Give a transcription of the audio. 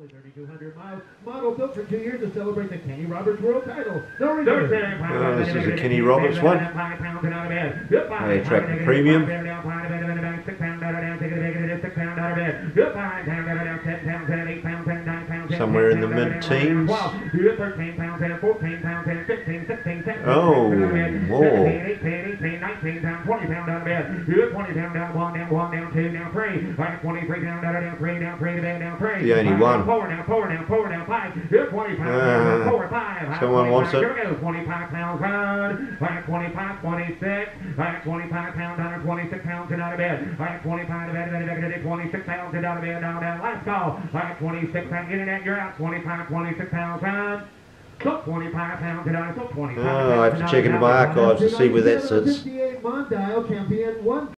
Only 3,200 miles. Model built for 2 years to celebrate the Kenny Roberts world title. No this is a Kenny Roberts one. They track the premium. Somewhere in the mid-teens. Oh, more. The only one. Someone wants it. 25 pounds run. 25, 26. 25 pounds, 126 pounds out of bed. 25 26 pounds out of bed. Down. Last call. 26 pounds. Internet, you're out. 25, 26 pounds run. So 25 pounds and so 25. I have to check into my archives to see where that sits.